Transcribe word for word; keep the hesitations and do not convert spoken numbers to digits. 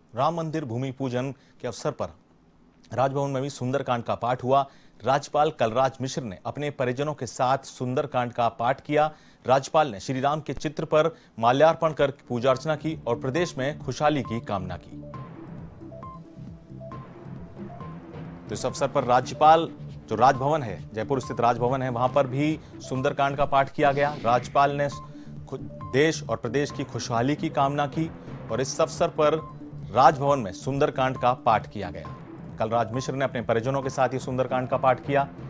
राम मंदिर भूमि पूजन के अवसर पर राजभवन में भी सुंदरकांड का पाठ हुआ। राज्यपाल कलराज मिश्र ने अपने परिजनों के साथ सुंदरकांड का पाठ किया। राज्यपाल ने श्री राम के चित्र पर माल्यार्पण कर पूजा अर्चना की और प्रदेश में खुशहाली की कामना की। तो इस अवसर पर राज्यपाल जो राजभवन है, जयपुर स्थित राजभवन है, वहां पर भी सुंदरकांड का पाठ किया गया। राज्यपाल ने देश और प्रदेश की खुशहाली की कामना की और इस अवसर पर राजभवन में सुंदरकांड का पाठ किया गया। कलराज मिश्र ने अपने परिजनों के साथ ये सुंदरकांड का पाठ किया।